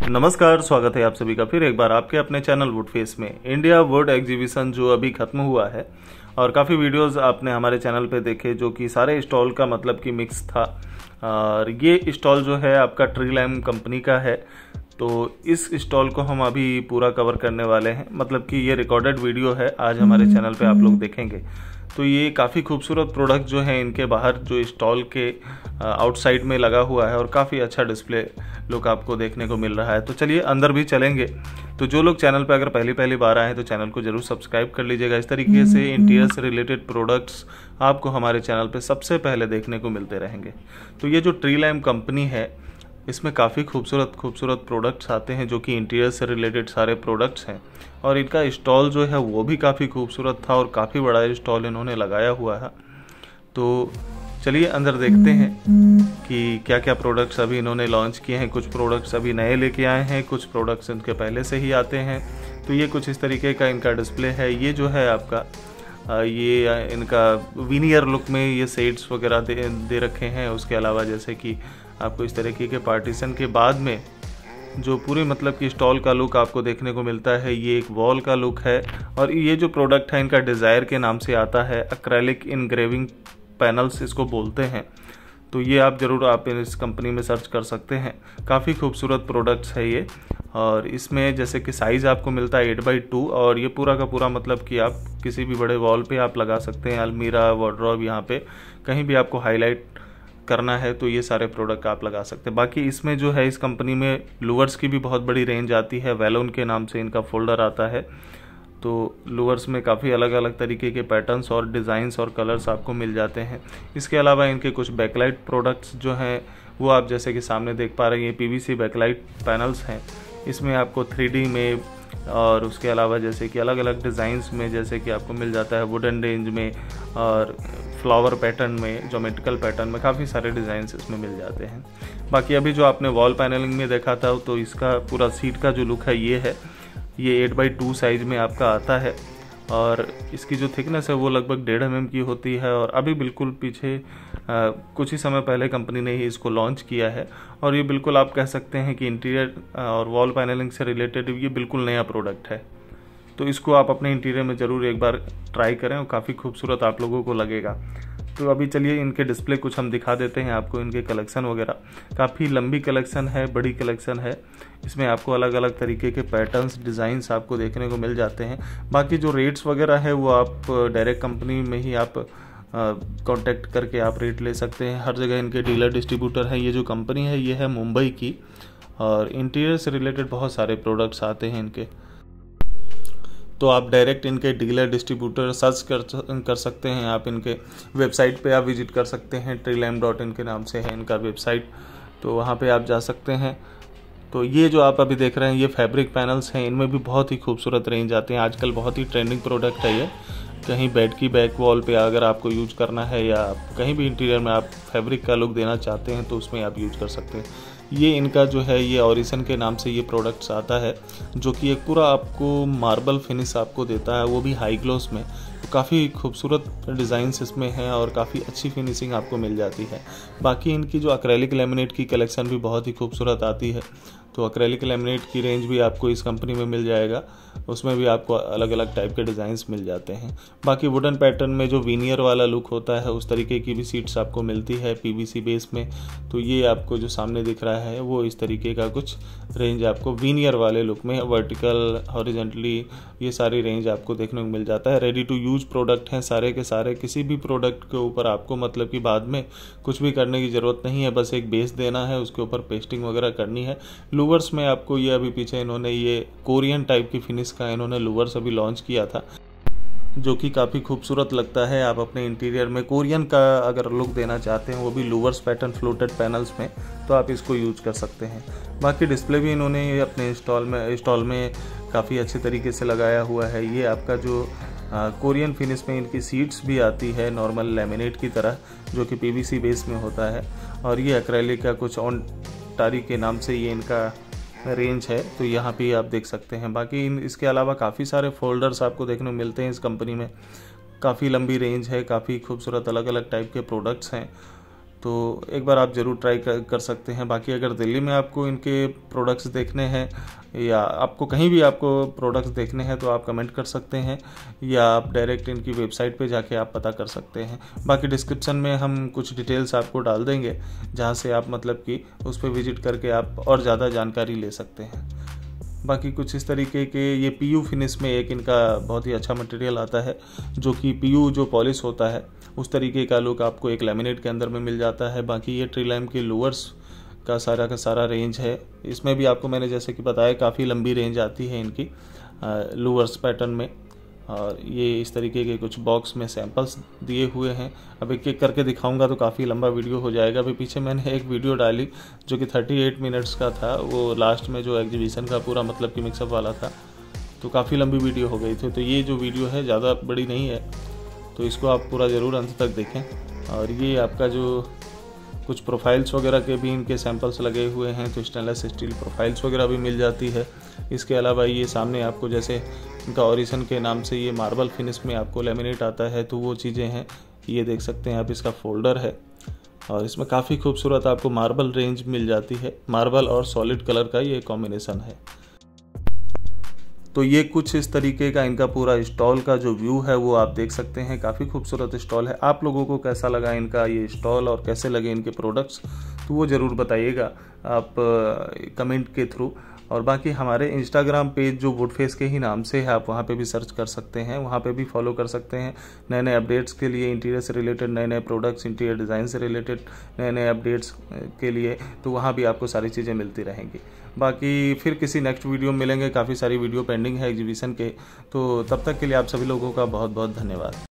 नमस्कार, स्वागत है आप सभी का फिर एक बार आपके अपने चैनल वुडफेस में। इंडिया वुड एग्जीबिशन जो अभी खत्म हुआ है और काफ़ी वीडियोस आपने हमारे चैनल पे देखे जो कि सारे स्टॉल का मतलब कि मिक्स था। और ये स्टॉल जो है आपका ट्रीलैम कंपनी का है, तो इस स्टॉल को हम अभी पूरा कवर करने वाले हैं। मतलब कि ये रिकॉर्डेड वीडियो है, आज हमारे चैनल पे आप लोग देखेंगे। तो ये काफ़ी खूबसूरत प्रोडक्ट जो है इनके बाहर जो स्टॉल के आउटसाइड में लगा हुआ है और काफ़ी अच्छा डिस्प्ले लुक आपको देखने को मिल रहा है। तो चलिए अंदर भी चलेंगे। तो जो लोग चैनल पर अगर पहली बार आए हैं तो चैनल को जरूर सब्सक्राइब कर लीजिएगा। इस तरीके से इंटीरियर से रिलेटेड प्रोडक्ट्स आपको हमारे चैनल पे सबसे पहले देखने को मिलते रहेंगे। तो ये जो ट्रीलैम कंपनी है इसमें काफ़ी खूबसूरत प्रोडक्ट्स आते हैं जो कि इंटीरियर से रिलेटेड सारे प्रोडक्ट्स हैं। और इनका स्टॉल जो है वो भी काफ़ी खूबसूरत था और काफ़ी बड़ा स्टॉल इन्होंने लगाया हुआ है। तो चलिए अंदर देखते हैं कि क्या क्या प्रोडक्ट्स अभी इन्होंने लॉन्च किए हैं। कुछ प्रोडक्ट्स अभी नए लेके आए हैं, कुछ प्रोडक्ट्स इनके पहले से ही आते हैं। तो ये कुछ इस तरीके का इनका डिस्प्ले है। ये जो है आपका ये इनका वीनियर लुक में ये शेड्स वगैरह दे रखे हैं। उसके अलावा जैसे कि आपको इस तरीके के पार्टीशन के बाद में जो पूरे मतलब कि स्टॉल का लुक आपको देखने को मिलता है, ये एक वॉल का लुक है। और ये जो प्रोडक्ट है इनका डिज़ायर के नाम से आता है। एक्रेलिक इनग्रेविंग पैनल्स इसको बोलते हैं। तो ये आप ज़रूर आप इस कंपनी में सर्च कर सकते हैं। काफ़ी खूबसूरत प्रोडक्ट्स है ये। और इसमें जैसे कि साइज़ आपको मिलता है 8x2 और ये पूरा का पूरा मतलब कि आप किसी भी बड़े वॉल पे आप लगा सकते हैं। अलमीरा, वार्डरोब, यहाँ पे कहीं भी आपको हाईलाइट करना है तो ये सारे प्रोडक्ट आप लगा सकते हैं। बाकी इसमें जो है इस कंपनी में लूवर्स की भी बहुत बड़ी रेंज आती है। वेलोन के नाम से इनका फोल्डर आता है। तो लूवर्स में काफ़ी अलग अलग तरीके के पैटर्न्स और डिज़ाइंस और कलर्स आपको मिल जाते हैं। इसके अलावा इनके कुछ बैकलाइट प्रोडक्ट्स जो हैं वो आप जैसे कि सामने देख पा रहे हैं, पीवीसी बैकलाइट पैनल्स हैं। इसमें आपको 3D में और उसके अलावा जैसे कि अलग अलग डिज़ाइंस में जैसे कि आपको मिल जाता है वुडन रेंज में और फ्लावर पैटर्न में, ज्योमेट्रिकल पैटर्न में काफ़ी सारे डिज़ाइंस इसमें मिल जाते हैं। बाकी अभी जो आपने वॉल पैनलिंग में देखा था तो इसका पूरा सीट का जो लुक है ये है। ये 8x2 साइज में आपका आता है और इसकी जो थिकनेस है वो लगभग 1.5 mm की होती है। और अभी बिल्कुल पीछे कुछ ही समय पहले कंपनी ने ही इसको लॉन्च किया है। और ये बिल्कुल आप कह सकते हैं कि इंटीरियर और वॉल पैनलिंग से रिलेटेड ये बिल्कुल नया प्रोडक्ट है। तो इसको आप अपने इंटीरियर में ज़रूर एक बार ट्राई करें और काफ़ी खूबसूरत आप लोगों को लगेगा। तो अभी चलिए इनके डिस्प्ले कुछ हम दिखा देते हैं आपको। इनके कलेक्शन वगैरह काफ़ी लंबी कलेक्शन है, बड़ी कलेक्शन है। इसमें आपको अलग अलग तरीके के पैटर्न्स, डिज़ाइंस आपको देखने को मिल जाते हैं। बाकी जो रेट्स वगैरह है वो आप डायरेक्ट कंपनी में ही आप कांटेक्ट करके आप रेट ले सकते हैं। हर जगह इनके डीलर डिस्ट्रीब्यूटर हैं। ये जो कंपनी है ये है मुंबई की और इंटीरियर से रिलेटेड बहुत सारे प्रोडक्ट्स आते हैं इनके। तो आप डायरेक्ट इनके डीलर डिस्ट्रीब्यूटर सर्च कर सकते हैं। आप इनके वेबसाइट पे आप विजिट कर सकते हैं। treelam.in के नाम से है इनका वेबसाइट, तो वहाँ पे आप जा सकते हैं। तो ये जो आप अभी देख रहे हैं ये फैब्रिक पैनल्स हैं। इनमें भी बहुत ही खूबसूरत रेंज आते हैं। आजकल बहुत ही ट्रेंडिंग प्रोडक्ट है ये। कहीं बेड की बैक वॉल पे अगर आपको यूज करना है या कहीं भी इंटीरियर में आप फैब्रिक का लुक देना चाहते हैं तो उसमें आप यूज कर सकते हैं। ये इनका जो है ये ऑरिसन के नाम से ये प्रोडक्ट्स आता है जो कि एक पूरा आपको मार्बल फिनिश आपको देता है, वो भी हाई ग्लोस में। तो काफ़ी खूबसूरत डिज़ाइंस इसमें हैं और काफ़ी अच्छी फिनिशिंग आपको मिल जाती है। बाकी इनकी जो एक्रेलिक लैमिनेट की कलेक्शन भी बहुत ही खूबसूरत आती है। तो एक्रेलिक लैमिनेट की रेंज भी आपको इस कंपनी में मिल जाएगा। उसमें भी आपको अलग अलग टाइप के डिज़ाइंस मिल जाते हैं। बाकी वुडन पैटर्न में जो वीनियर वाला लुक होता है उस तरीके की भी सीट्स आपको मिलती है पीवीसी बेस में। तो ये आपको जो सामने दिख रहा है वो इस तरीके का कुछ रेंज आपको वीनियर वाले लुक में, वर्टिकल, हॉरिजॉन्टली, ये सारी रेंज आपको देखने को मिल जाता है। रेडी टू यूज प्रोडक्ट हैं सारे के सारे। किसी भी प्रोडक्ट के ऊपर आपको मतलब कि बाद में कुछ भी करने की ज़रूरत नहीं है, बस एक बेस देना है, उसके ऊपर पेस्टिंग वगैरह करनी है। लूवर्स में आपको ये अभी पीछे इन्होंने ये कोरियन टाइप की फिनिश का इन्होंने लूवर्स अभी लॉन्च किया था जो कि काफ़ी खूबसूरत लगता है। आप अपने इंटीरियर में कोरियन का अगर लुक देना चाहते हैं वो भी लूवर्स पैटर्न फ्लोटेड पैनल्स में, तो आप इसको यूज कर सकते हैं। बाकी डिस्प्ले भी इन्होंने अपने स्टॉल में काफ़ी अच्छे तरीके से लगाया हुआ है। ये आपका जो कोरियन फिनिश में इनकी सीट्स भी आती है नॉर्मल लैमिनेट की तरह जो कि पीवीसी बेस में होता है। और ये एक्रेलिक का कुछ ऑन टारी के नाम से ये इनका रेंज है, तो यहाँ पे आप देख सकते हैं। बाकी इसके अलावा काफ़ी सारे फोल्डर्स आपको देखने को मिलते हैं इस कंपनी में। काफ़ी लंबी रेंज है, काफ़ी खूबसूरत अलग अलग टाइप के प्रोडक्ट्स हैं। तो एक बार आप ज़रूर ट्राई कर सकते हैं। बाकी अगर दिल्ली में आपको इनके प्रोडक्ट्स देखने हैं या आपको कहीं भी आपको प्रोडक्ट्स देखने हैं तो आप कमेंट कर सकते हैं, या आप डायरेक्ट इनकी वेबसाइट पे जाके आप पता कर सकते हैं। बाकी डिस्क्रिप्शन में हम कुछ डिटेल्स आपको डाल देंगे, जहाँ से आप मतलब कि उस पर विजिट करके आप और ज़्यादा जानकारी ले सकते हैं। बाकी कुछ इस तरीके के ये PU फिनिश में एक इनका बहुत ही अच्छा मटेरियल आता है, जो कि PU जो पॉलिश होता है उस तरीके का लुक आपको एक लैमिनेट के अंदर में मिल जाता है। बाकी ये ट्रिलैम के लोअर्स का सारा रेंज है। इसमें भी आपको मैंने जैसे कि बताया काफ़ी लंबी रेंज आती है इनकी लोअर्स पैटर्न में, और ये इस तरीके के कुछ बॉक्स में सैंपल्स दिए हुए हैं। अब एक एक करके दिखाऊंगा तो काफ़ी लंबा वीडियो हो जाएगा। अभी पीछे मैंने एक वीडियो डाली जो कि 38 मिनट्स का था, वो लास्ट में जो एग्जीबिशन का पूरा मतलब कि मिक्सअप वाला था, तो काफ़ी लंबी वीडियो हो गई थी। तो ये जो वीडियो है ज़्यादा बड़ी नहीं है, तो इसको आप पूरा ज़रूर अंत तक देखें। और ये आपका जो कुछ प्रोफाइल्स वगैरह के भी इनके सैंपल्स लगे हुए हैं, तो स्टेनलेस स्टील प्रोफाइल्स वगैरह भी मिल जाती है। इसके अलावा ये सामने आपको जैसे इनका ऑरिसन के नाम से ये मार्बल फिनिश में आपको लेमिनेट आता है, तो वो चीज़ें हैं। ये देख सकते हैं आप, इसका फोल्डर है और इसमें काफ़ी खूबसूरत आपको मार्बल रेंज मिल जाती है। मार्बल और सॉलिड कलर का ये कॉम्बिनेशन है। तो ये कुछ इस तरीके का इनका पूरा स्टॉल का जो व्यू है वो आप देख सकते हैं। काफ़ी खूबसूरत स्टॉल है। आप लोगों को कैसा लगा इनका ये स्टॉल और कैसे लगे इनके प्रोडक्ट्स, तो वो ज़रूर बताइएगा आप कमेंट के थ्रू। और बाकी हमारे इंस्टाग्राम पेज जो वुडफेस के ही नाम से है, आप वहाँ पे भी सर्च कर सकते हैं, वहाँ पे भी फॉलो कर सकते हैं। नए नए अपडेट्स के लिए, इंटीरियर से रिलेटेड नए नए प्रोडक्ट्स, इंटीरियर डिज़ाइन से रिलेटेड नए नए अपडेट्स के लिए, तो वहाँ भी आपको सारी चीज़ें मिलती रहेंगी। बाकी फिर किसी नेक्स्ट वीडियो में मिलेंगे। काफ़ी सारी वीडियो पेंडिंग है एग्जीबिशन के, तो तब तक के लिए आप सभी लोगों का बहुत बहुत धन्यवाद।